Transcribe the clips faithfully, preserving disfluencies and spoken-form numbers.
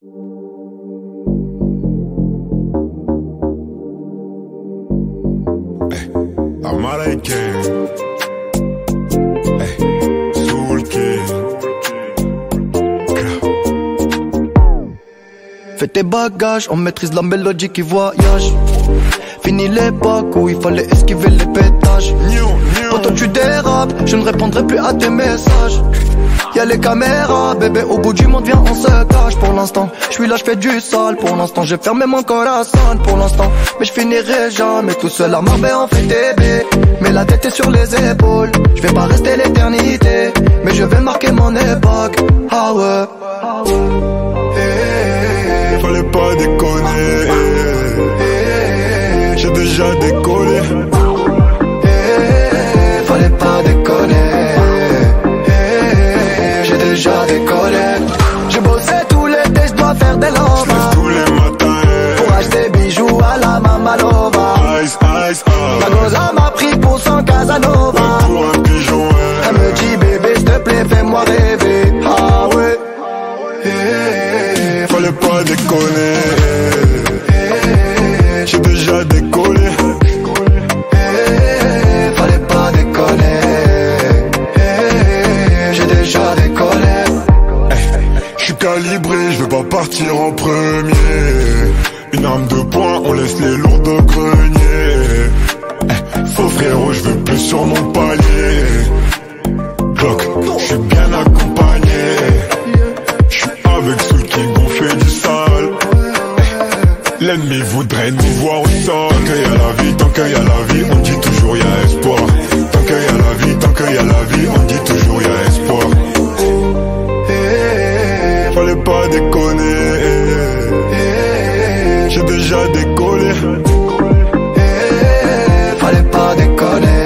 Américain, hey, Soul King. Fais tes bagages, on maîtrise la mélodie qui voyage. Fini l'époque où il fallait esquiver les pétages. Quand tu dérapes, je ne répondrai plus à tes messages. Y'a les caméras, bébé, au bout du monde, viens, on se cache. Pour l'instant, je suis là, je fais du sale. Pour l'instant, j'ai fermé mon corazon. Pour l'instant, mais je finirai jamais tout seul à Marbella, on fait des baies. Mais la tête est sur les épaules. Je vais pas rester l'éternité, mais je vais marquer mon époque. Ah ouais, ah ouais. Hey, hey, fallait pas déconner. Hey, j'ai déjà décollé. Hey, fallait pas déconner. Déjà décollé. J'ai bossé tout l'été, je dois faire des lovas. Tous les matins, hey. Pour acheter bijoux à la Mamalova. Ice, ice, oh. La goza m'a pris pour son Casanova. Pour un pigeon, hey. Elle me dit bébé s'il te plaît fais-moi rêver. Ah ouais, hey, fallait pas déconner. Hey, j'ai déjà décollé. Hey, fallait pas déconner. Hey, j'ai déjà décollé. Calibré, je veux pas partir en premier. Une arme de poing, on laisse les lourds au grenier. Faux frérot, je veux plus sur mon palier. Glock, je suis bien accompagné. Je suis avec Soul King, on fait du sale. L'ennemi voudrait nous voir au sol. Tant qu'il y a la vie, tant qu'il y a la vie, on dit toujours y a espoir. Tant qu'il y a la vie, tant qu'il y a la vie, on dit toujours y a espoir. Fallait pas déconner. J'ai déjà décollé. Fallait pas déconner.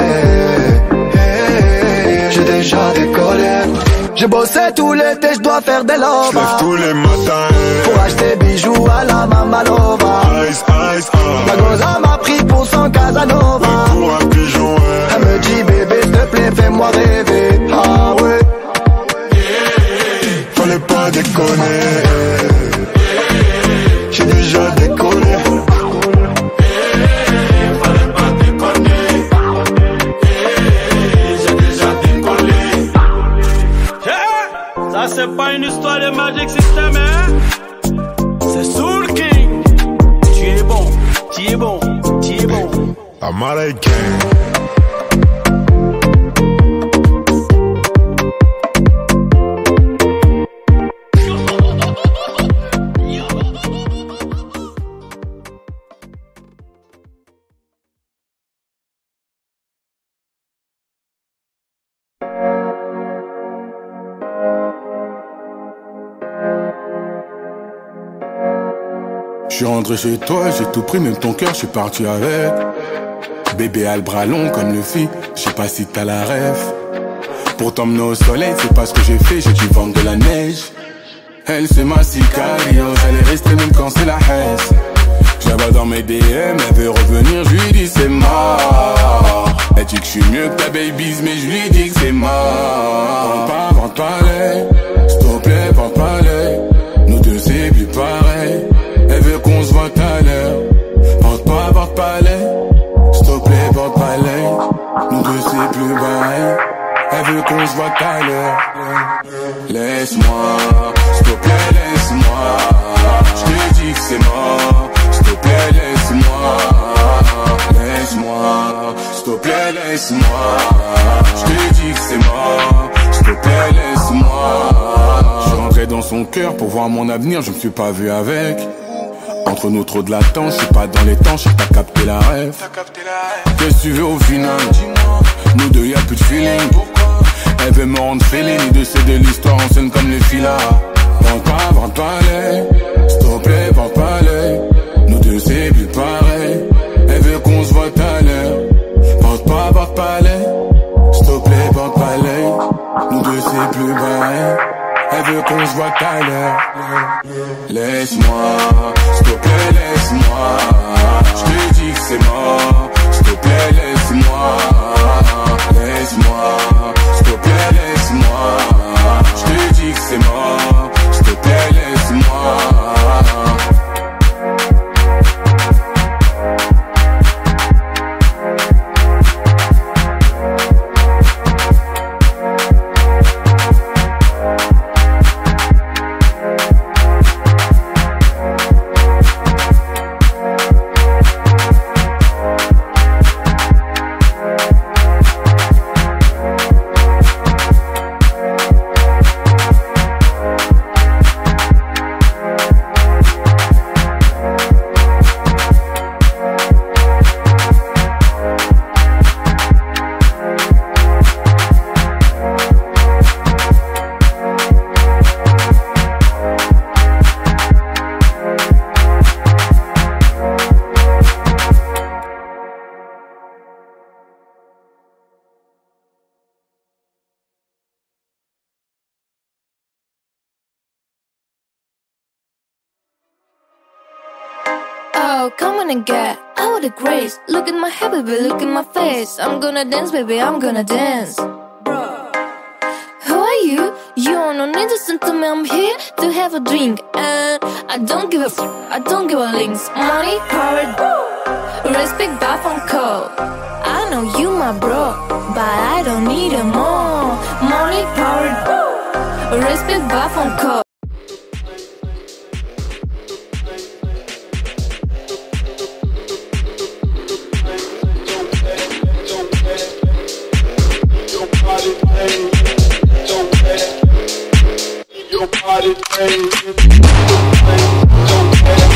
J'ai déjà décollé. J'ai bossé tout l'été, je dois faire des lovas. J'lève tous les matins pour acheter bijoux à la Mamalova. Ice, ice, oh. La goza m'a pris pour son Casanova. Pour un pigeon, hey. Elle me dit bébé s'il te plaît fais-moi rêver. Ah ouais, fallait pas déconner. J'ai déjà décollé. Fallait pas déconner. J'ai déjà décollé. Ça c'est pas une histoire de Magic System, hein. C'est Soul King. Tu es bon, tu es bon, tu es bon. Américain. Je suis rentré chez toi, j'ai tout pris, même ton cœur, je suis parti avec. Bébé a le bras long comme le fit, je sais pas si t'as la rêve. Pour t'emmener au soleil, c'est pas ce que j'ai fait, j'ai dû vendre de la neige. Elle c'est ma sicario, elle est restée même quand c'est la haine. Je la vois dans mes D M, elle veut revenir, je lui dis c'est mort. Elle dit que je suis mieux que ta babies, mais je lui dis que c'est mort. Vente pas, vente pas l'œil, s'il te plaît, vente pas l'œil. Nous deux c'est plus pareil. Elle veut qu'on se voit tout à l'heure. Porte pas, porte pas l'œil. S'il te plaît, porte pas l'œil. Nous deux c'est plus pareil. Elle veut qu'on se voit tout à l'heure. Laisse-moi, s'il te plaît, laisse-moi. Je te dis que c'est mort. S'il te plaît, laisse-moi. Laisse-moi, s'il te plaît, laisse-moi. Je te dis que c'est mort. S'il te plaît, laisse-moi. Je suis rentré dans son cœur pour voir mon avenir, je me suis pas vu avec. Entre nous trop de latence, je suis pas dans les temps, je sais que t'as capté la rêve. Qu'est-ce que tu veux au final? Nous deux y'a plus de feeling. Elle veut me rendre féline, de c'est de l'histoire en scène comme les filas. Vente pas, vente pas l'œil. S'il te plaît, vente pas l'œil. Nous deux c'est plus pareil. Elle veut qu'on se voit tout à l'heure. Vente pas, vente pas l'œil. S'il te plaît, vente pas l'œil. Nous deux c'est plus pareil. Elle veut qu'on se voit tout à l'heure. Laisse-moi, s'il te plaît, laisse-moi. Je te dis que c'est mort. S'il te plaît, laisse-moi. Laisse-moi, s'il te plaît, laisse-moi. Je te dis que c'est mort. S'il te plaît, laisse-moi. Oh, come on and get out of the grace. Look at my hair, baby, look at my face. I'm gonna dance, baby, I'm gonna dance. Who are you? You don't need to listen to me, I'm here to have a drink. And I don't give a f, I don't give a links. Money, power, respect, bath and cold. I know you my bro, but I don't need it more. Money, power, respect, bath and cold. Your body, baby. Don't